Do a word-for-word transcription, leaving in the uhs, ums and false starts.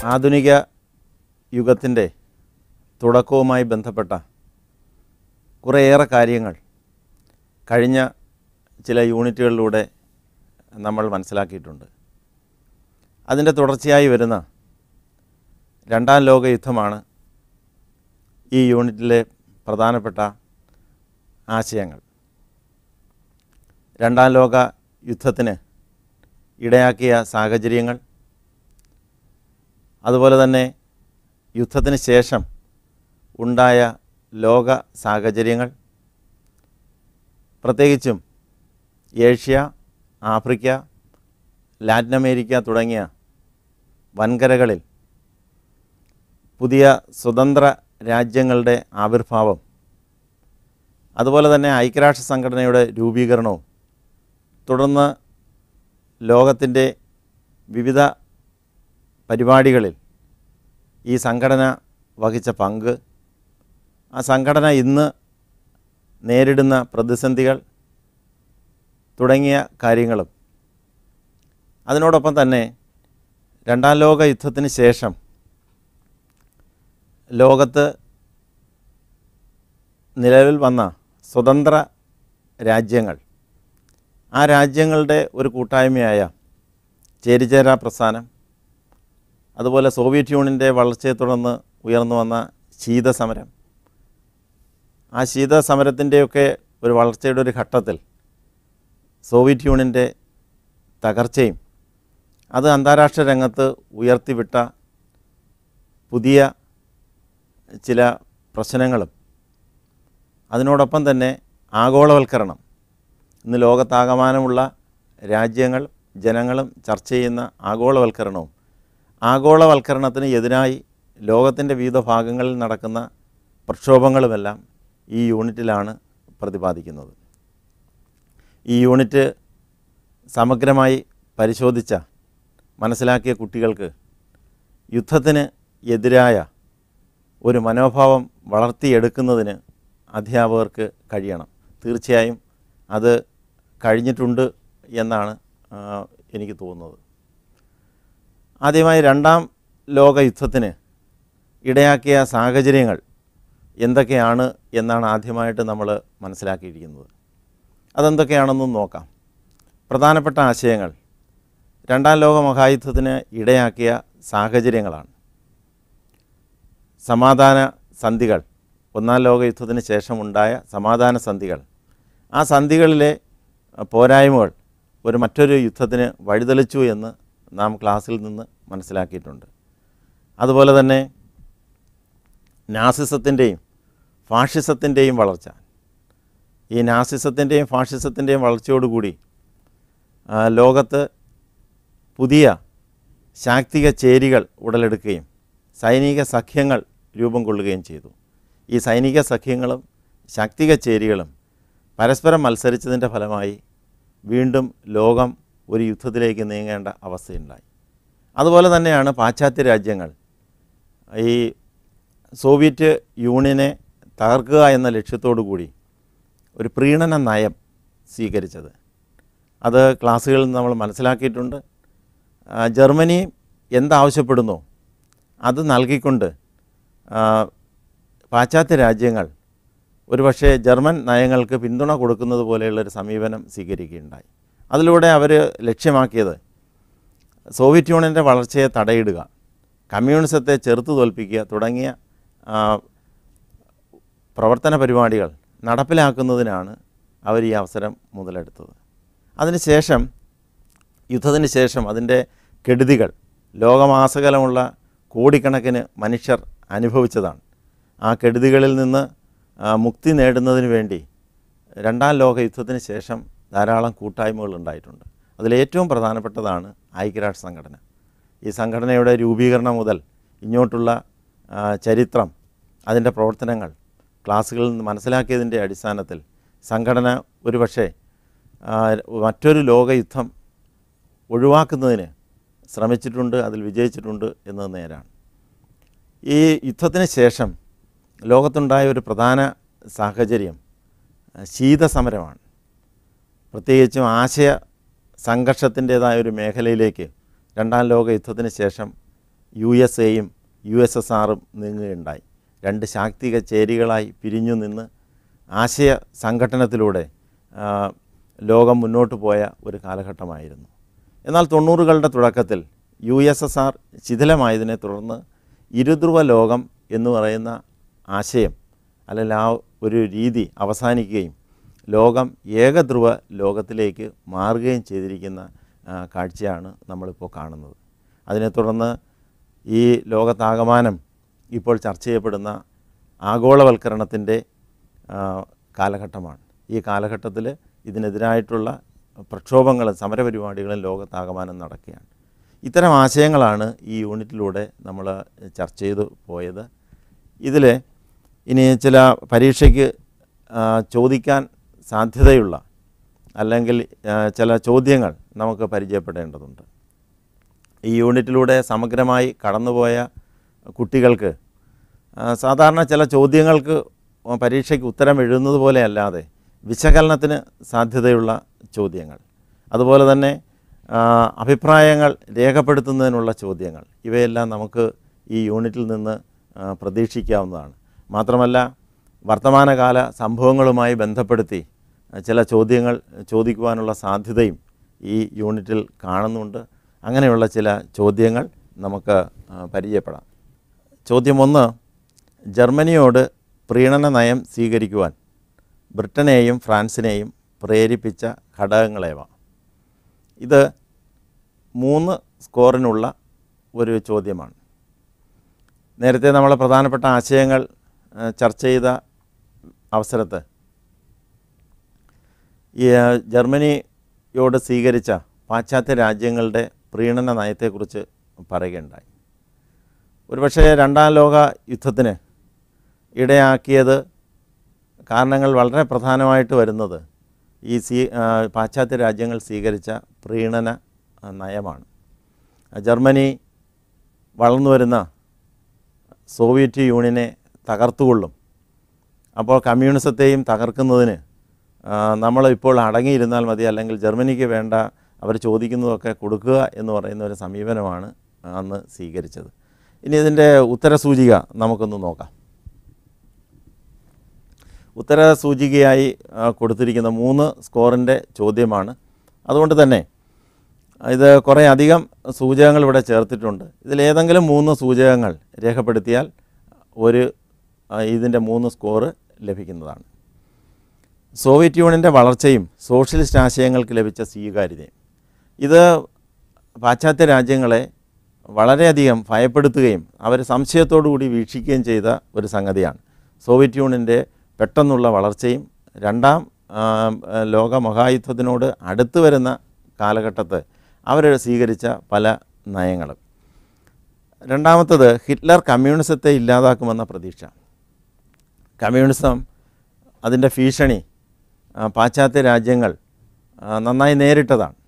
ആധുനിക യുഗത്തിൻ്റെ തുടക്കവുമായി ബന്ധപ്പെട്ട കുറേയേറെ കാര്യങ്ങൾ കഴിഞ്ഞ ചില യൂണിറ്റുകളിലൂടെ നമ്മൾ മനസ്സിലാക്കിയിട്ടുണ്ട്. അതിൻ്റെ തുടർച്ചയായി വരുന്ന രണ്ടാം ലോക യുദ്ധമാണ് ഈ യൂണിറ്റിലെ പ്രധാനപ്പെട്ട ആശയങ്ങൾ. രണ്ടാം ലോക യുദ്ധത്തിന് ഇടയാക്കിയ സാഹചര്യങ്ങൾ, അതുപോലെ തന്നെ യുദ്ധത്തിന് ശേഷം ഉണ്ടായ ലോക സാഹചര്യങ്ങൾ, പ്രത്യേകിച്ചും ഏഷ്യ, ആഫ്രിക്ക, ലാറ്റിൻ അമേരിക്ക തുടങ്ങിയ വൻകരകളിൽ പുതിയ സ്വതന്ത്ര രാജ്യങ്ങളുടെ ആവിർഭാവം, അതുപോലെ തന്നെ ഐക്യരാഷ്ട്ര സംഘടനയുടെ രൂപീകരണവും, തുടർന്ന് ലോകത്തിൻ്റെ വിവിധ പരിപാടികളിൽ ഈ സംഘടന വഹിച്ച പങ്ക്, ആ സംഘടന ഇന്ന് നേരിടുന്ന പ്രതിസന്ധികൾ തുടങ്ങിയ കാര്യങ്ങളും, അതിനോടൊപ്പം തന്നെ രണ്ടാം ലോക യുദ്ധത്തിന് ശേഷം ലോകത്ത് നിലവിൽ വന്ന സ്വതന്ത്ര രാജ്യങ്ങൾ, ആ രാജ്യങ്ങളുടെ ഒരു കൂട്ടായ്മയായ ചേരിചേരാ പ്രസ്ഥാനം, അതുപോലെ സോവിയറ്റ് യൂണിയൻ്റെ വളർച്ചയെ തുടർന്ന് ഉയർന്നു വന്ന ശീതസമരം, ആ ശീതസമരത്തിൻ്റെയൊക്കെ ഒരു വളർച്ചയുടെ ഒരു ഘട്ടത്തിൽ സോവിയറ്റ് യൂണിയൻ്റെ തകർച്ചയും അത് അന്താരാഷ്ട്ര രംഗത്ത് ഉയർത്തിവിട്ട പുതിയ ചില പ്രശ്നങ്ങളും, അതിനോടൊപ്പം തന്നെ ആഗോളവൽക്കരണം, ഇന്ന് ലോകത്താകമാനമുള്ള രാജ്യങ്ങൾ ജനങ്ങളും ചർച്ച ചെയ്യുന്ന ആഗോളവൽക്കരണവും, ആഗോളവൽക്കരണത്തിന് എതിരായി ലോകത്തിൻ്റെ വിവിധ ഭാഗങ്ങളിൽ നടക്കുന്ന പ്രക്ഷോഭങ്ങളുമെല്ലാം ഈ യൂണിറ്റിലാണ് പ്രതിപാദിക്കുന്നത്. ഈ യൂണിറ്റ് സമഗ്രമായി പരിശോധിച്ച മനസ്സിലാക്കിയ കുട്ടികൾക്ക് യുദ്ധത്തിന് എതിരായ ഒരു മനോഭാവം വളർത്തിയെടുക്കുന്നതിന് അധ്യാപകർക്ക് കഴിയണം. തീർച്ചയായും അത് കഴിഞ്ഞിട്ടുണ്ട് എന്നാണ് എനിക്ക് തോന്നുന്നത്. ആദ്യമായി രണ്ടാം ലോക യുദ്ധത്തിന് ഇടയാക്കിയ സാഹചര്യങ്ങൾ എന്തൊക്കെയാണ് എന്നാണ് ആദ്യമായിട്ട് നമ്മൾ മനസ്സിലാക്കിയിരിക്കുന്നത്. അതെന്തൊക്കെയാണെന്നും നോക്കാം. പ്രധാനപ്പെട്ട ആശയങ്ങൾ രണ്ടാം ലോക മഹായുദ്ധത്തിന് ഇടയാക്കിയ സാഹചര്യങ്ങളാണ്. സമാധാന സന്ധികൾ, ഒന്നാം ലോക യുദ്ധത്തിന് ശേഷമുണ്ടായ സമാധാന സന്ധികൾ, ആ സന്ധികളിലെ പോരായ്മകൾ ഒരു മറ്റൊരു യുദ്ധത്തിന് വഴിതെളിച്ചു എന്ന് നാം ക്ലാസ്സിൽ നിന്ന് മനസ്സിലാക്കിയിട്ടുണ്ട്. അതുപോലെ തന്നെ നാസിസത്തിൻ്റെയും ഫാഷിസത്തിൻ്റെയും വളർച്ച, ഈ നാസിസത്തിൻ്റെയും ഫാഷിസത്തിൻ്റെയും വളർച്ചയോടുകൂടി ലോകത്ത് പുതിയ ശാക്തിക ചേരികൾ ഉടലെടുക്കുകയും സൈനിക സഖ്യങ്ങൾ രൂപം കൊള്ളുകയും ചെയ്തു. ഈ സൈനിക സഖ്യങ്ങളും ശാക്തിക ചേരികളും പരസ്പരം മത്സരിച്ചതിൻ്റെ ഫലമായി വീണ്ടും ലോകം ഒരു യുദ്ധത്തിലേക്ക് നീങ്ങേണ്ട അവസ്ഥയുണ്ടായി. അതുപോലെ തന്നെയാണ് പാശ്ചാത്യ രാജ്യങ്ങൾ ഈ സോവിയറ്റ് യൂണിയനെ തകർക്കുക എന്ന ലക്ഷ്യത്തോടു കൂടി ഒരു പ്രീണന നയം സ്വീകരിച്ചത്. അത് ക്ലാസ്സുകളിൽ നമ്മൾ മനസ്സിലാക്കിയിട്ടുണ്ട്. ജർമ്മനി എന്താവശ്യപ്പെടുന്നു അത് നൽകിക്കൊണ്ട് പാശ്ചാത്യ രാജ്യങ്ങൾ ഒരുപക്ഷെ ജർമ്മൻ നയങ്ങൾക്ക് പിന്തുണ കൊടുക്കുന്നത് പോലെയുള്ളൊരു സമീപനം സ്വീകരിക്കുകയുണ്ടായി. അതിലൂടെ അവർ ലക്ഷ്യമാക്കിയത് സോവിയറ്റ് യൂണിയൻ്റെ വളർച്ചയെ തടയിടുക, കമ്മ്യൂണിസത്തെ ചെറുത്തു തോൽപ്പിക്കുക തുടങ്ങിയ പ്രവർത്തന പരിപാടികൾ നടപ്പിലാക്കുന്നതിനാണ് അവർ ഈ അവസരം മുതലെടുത്തത്. അതിനുശേഷം യുദ്ധത്തിന് ശേഷം അതിൻ്റെ കെടുതികൾ ലോകമാസകലമുള്ള കോടിക്കണക്കിന് മനുഷ്യർ അനുഭവിച്ചതാണ്. ആ കെടുതികളിൽ നിന്ന് മുക്തി നേടുന്നതിന് വേണ്ടി രണ്ടാം ലോക യുദ്ധത്തിന് ശേഷം ധാരാളം കൂട്ടായ്മകൾ ഉണ്ടായിട്ടുണ്ട്. അതിലേറ്റവും പ്രധാനപ്പെട്ടതാണ് ഐക്യരാഷ്ട്ര സംഘടന. ഈ സംഘടനയുടെ രൂപീകരണം മുതൽ ഇങ്ങോട്ടുള്ള ചരിത്രം, അതിൻ്റെ പ്രവർത്തനങ്ങൾ ക്ലാസ്സുകളിൽ നിന്ന് മനസ്സിലാക്കിയതിൻ്റെ അടിസ്ഥാനത്തിൽ സംഘടന ഒരുപക്ഷെ മറ്റൊരു ലോകയുദ്ധം ഒഴിവാക്കുന്നതിന് ശ്രമിച്ചിട്ടുണ്ട്, അതിൽ വിജയിച്ചിട്ടുണ്ട് എന്നത് നേരാണ്. ഈ യുദ്ധത്തിന് ശേഷം ലോകത്തുണ്ടായ ഒരു പ്രധാന സാഹചര്യം ശീതസമരമാണ്. പ്രത്യേകിച്ചും ആശയ സംഘർഷത്തിൻ്റേതായ ഒരു മേഖലയിലേക്ക് രണ്ടാം ലോക യുദ്ധത്തിന് ശേഷം യു എസ് എയും യു എസ് എസ് ആറും നീങ്ങുകയുണ്ടായി. രണ്ട് ശാക്തിക ചേരികളായി പിരിഞ്ഞു നിന്ന് ആശയ സംഘട്ടനത്തിലൂടെ ലോകം മുന്നോട്ട് പോയ ഒരു കാലഘട്ടമായിരുന്നു. എന്നാൽ തൊണ്ണൂറുകളുടെ തുടക്കത്തിൽ യു എസ് എസ് ആർ ശിഥിലമായതിനെ തുടർന്ന് ഇരുധ്രുവ ലോകം എന്ന് പറയുന്ന ആശയം അല്ലെങ്കിൽ ആ ഒരു രീതി അവസാനിക്കുകയും ലോകം ഏകധ്രുവ ലോകത്തിലേക്ക് മാറുകയും ചെയ്തിരിക്കുന്ന കാഴ്ചയാണ് നമ്മളിപ്പോൾ കാണുന്നത്. അതിനെ തുടർന്ന് ഈ ലോകത്താകമാനം ഇപ്പോൾ ചർച്ച ചെയ്യപ്പെടുന്ന ആഗോളവൽക്കരണത്തിൻ്റെ കാലഘട്ടമാണ്. ഈ കാലഘട്ടത്തിൽ ഇതിനെതിരായിട്ടുള്ള പ്രക്ഷോഭങ്ങളും സമരപരിപാടികളും ലോകത്താകമാനം നടക്കുകയാണ്. ഇത്തരം ആശയങ്ങളാണ് ഈ യൂണിറ്റിലൂടെ നമ്മൾ ചർച്ച ചെയ്തു പോയത്. ഇതിൽ ഇനി ചില പരീക്ഷയ്ക്ക് ചോദിക്കാൻ സാധ്യതയുള്ള അല്ലെങ്കിൽ ചില ചോദ്യങ്ങൾ നമുക്ക് പരിചയപ്പെടേണ്ടതുണ്ട്. ഈ യൂണിറ്റിലൂടെ സമഗ്രമായി കടന്നുപോയ കുട്ടികൾക്ക് സാധാരണ ചില ചോദ്യങ്ങൾക്ക് പരീക്ഷയ്ക്ക് ഉത്തരം എഴുതുന്നത് പോലെ അല്ലാതെ വിശകലനത്തിന് സാധ്യതയുള്ള ചോദ്യങ്ങൾ, അതുപോലെ തന്നെ അഭിപ്രായങ്ങൾ രേഖപ്പെടുത്തുന്നതിനുള്ള ചോദ്യങ്ങൾ, ഇവയെല്ലാം നമുക്ക് ഈ യൂണിറ്റിൽ നിന്ന് പ്രതീക്ഷിക്കാവുന്നതാണ്. മാത്രമല്ല വർത്തമാനകാല സംഭവങ്ങളുമായി ബന്ധപ്പെടുത്തി ചില ചോദ്യങ്ങൾ ചോദിക്കുവാനുള്ള സാധ്യതയും ഈ യൂണിറ്റിൽ കാണുന്നുണ്ട്. അങ്ങനെയുള്ള ചില ചോദ്യങ്ങൾ നമുക്ക് പരിചയപ്പെടാം. ചോദ്യം ഒന്ന്, ജർമ്മനിയോട് പ്രീണന നയം സ്വീകരിക്കുവാൻ ബ്രിട്ടനെയും ഫ്രാൻസിനെയും പ്രേരിപ്പിച്ച ഘടകങ്ങളേവ? ഇത് മൂന്ന് സ്കോറിനുള്ള ഒരു ചോദ്യമാണ്. നേരത്തെ നമ്മൾ പ്രധാനപ്പെട്ട ആശയങ്ങൾ ചർച്ച ചെയ്ത അവസരത്ത് ഈ ജർമ്മനിയോട് സ്വീകരിച്ച പാശ്ചാത്യ രാജ്യങ്ങളുടെ പ്രീണന നയത്തെക്കുറിച്ച് പറയുകയുണ്ടായി. ഒരുപക്ഷെ രണ്ടാം ലോക യുദ്ധത്തിന് ഇടയാക്കിയത് കാരണങ്ങൾ വളരെ പ്രധാനമായിട്ട് വരുന്നത് ഈ സ്വീ പാശ്ചാത്യ രാജ്യങ്ങൾ സ്വീകരിച്ച പ്രീണന നയമാണ്. ജർമ്മനി വളർന്നു വരുന്ന സോവിയറ്റ് യൂണിയനെ തകർത്തുകൊള്ളും. അപ്പോൾ കമ്മ്യൂണിസത്തെയും തകർക്കുന്നതിന് നമ്മൾ ഇപ്പോൾ അടങ്ങിയിരുന്നാൽ മതി, അല്ലെങ്കിൽ ജർമ്മനിക്ക് വേണ്ട അവർ ചോദിക്കുന്നതൊക്കെ കൊടുക്കുക എന്ന് പറയുന്ന ഒരു സമീപനമാണ് അന്ന് സ്വീകരിച്ചത്. ഇനി ഇതിൻ്റെ ഉത്തരസൂചിക നമുക്കൊന്ന് നോക്കാം. ഉത്തരസൂചികയായി കൊടുത്തിരിക്കുന്ന മൂന്ന് സ്കോറിൻ്റെ ചോദ്യമാണ്. അതുകൊണ്ട് തന്നെ ഇത് കുറേ അധികം സൂചകങ്ങൾ ഇവിടെ ചേർത്തിട്ടുണ്ട്. ഇതിലേതെങ്കിലും മൂന്ന് സൂചകങ്ങൾ രേഖപ്പെടുത്തിയാൽ ഒരു ഇതിൻ്റെ മൂന്ന് സ്കോറ് ലഭിക്കുന്നതാണ്. സോവിയറ്റ് യൂണിയൻ്റെ വളർച്ചയും സോഷ്യലിസ്റ്റ് ആശയങ്ങൾക്ക് ലഭിച്ച സ്വീകാര്യതയും. ഇത് പാശ്ചാത്യ രാജ്യങ്ങളെ വളരെയധികം ഭയപ്പെടുത്തുകയും അവർ സംശയത്തോടു കൂടി വീക്ഷിക്കുകയും ചെയ്ത ഒരു സംഗതിയാണ്. സോവിയറ്റ് യൂണിയൻ്റെ പെട്ടെന്നുള്ള വളർച്ചയും രണ്ടാം ലോക മഹായുദ്ധത്തിനോട് അടുത്ത് വരുന്ന കാലഘട്ടത്ത് അവർ സ്വീകരിച്ച പല നയങ്ങളും. രണ്ടാമത്തത് ഹിറ്റ്ലർ കമ്മ്യൂണിസത്തെ ഇല്ലാതാക്കുമെന്ന പ്രതീക്ഷ. കമ്മ്യൂണിസം അതിൻ്റെ ഭീഷണി പാശ്ചാത്യ രാജ്യങ്ങൾ നന്നായി നേരിട്ടതാണ്.